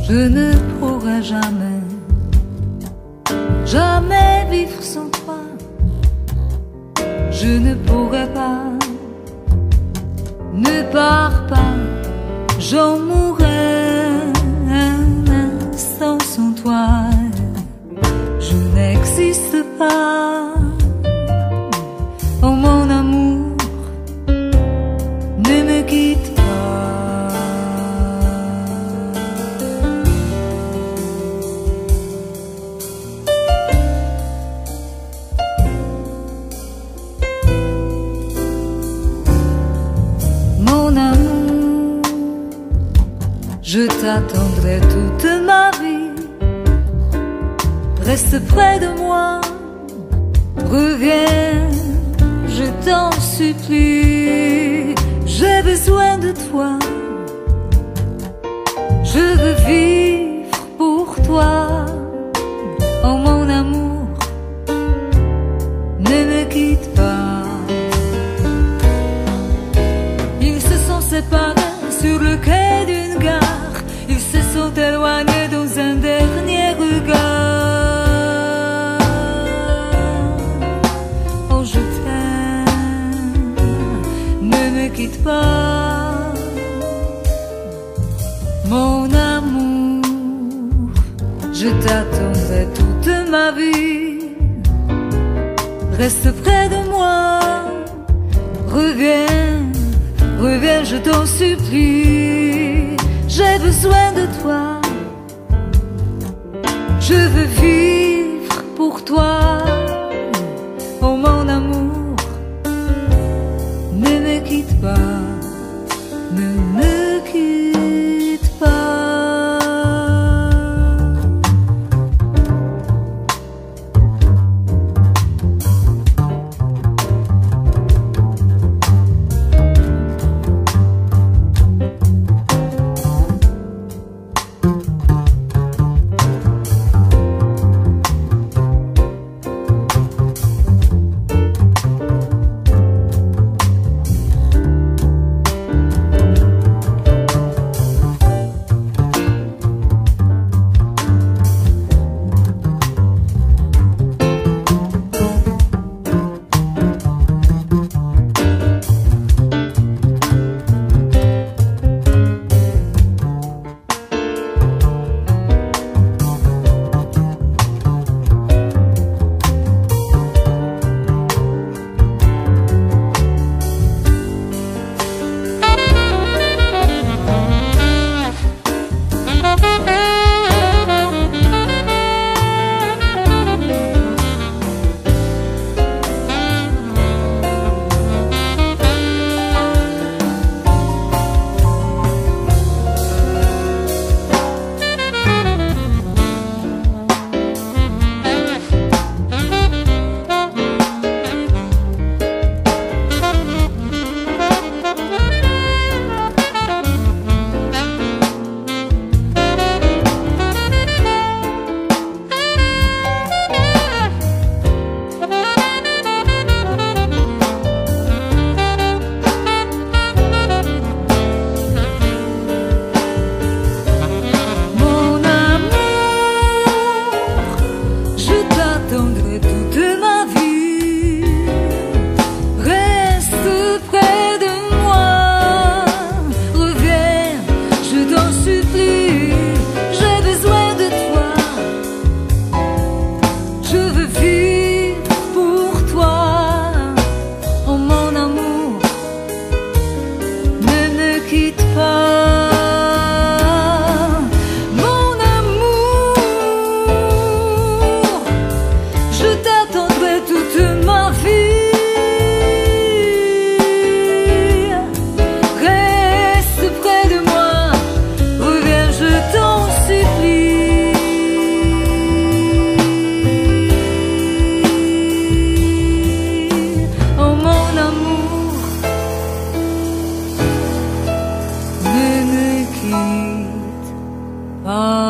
Je ne pourrai jamais, jamais vivre sans toi. Je ne pourrai pas, ne pars pas, j'en mourrai un instant sans toi. Je n'existe pas, oh mon amour, ne me quitte pas. Mon amour, je t'attendrai toute ma vie. Reste près de moi, reviens, je t'en supplie. J'ai besoin de toi, je veux vivre pour toi. Oh mon amour, ne me quitte pas. Ils se sont séparés sur le quai d'une gare. Ils se sont éloignés dans un dernier regard. Oh je t'aime, ne me quitte pas. Mon amour, je t'attendrai toute ma vie. Reste près de moi, reviens, reviens, je t'en supplie. J'ai besoin de toi, je veux vivre pour toi. Oh mon amour, ne me quitte pas, ne me quitte pas. Ah.